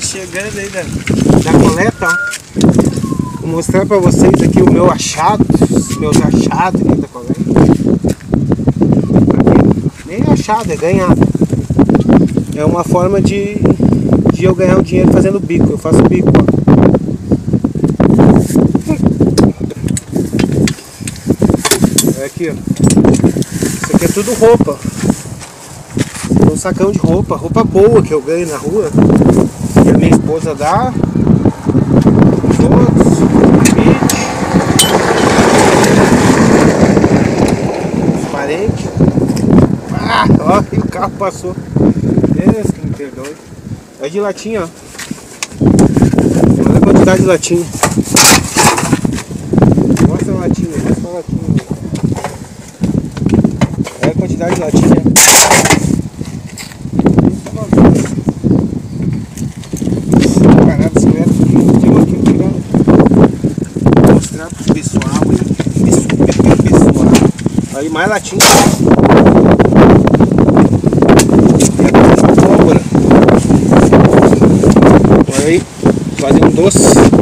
chegando aí da coleta, ó. Vou mostrar pra vocês aqui o meu achado, meus achados aqui da coleta. Nem achado, é ganhado. É uma forma de eu ganhar um dinheiro fazendo bico. Eu faço bico, ó. É aqui, ó. Isso aqui é tudo roupa. Um sacão de roupa, roupa boa que eu ganho na rua. Que a minha esposa dá. Os outros, os parentes. Ah, ó, e o carro passou. Deus que me perdoe. É de latinha, ó. Olha a quantidade de latinha. Mostra a latinha, mostra a latinha. Olha a quantidade de latinha. Parado esse metro aqui, vou mostrar pro pessoal aí. Pessoal. Aí mais latinha. Olha aí, fazer um doce.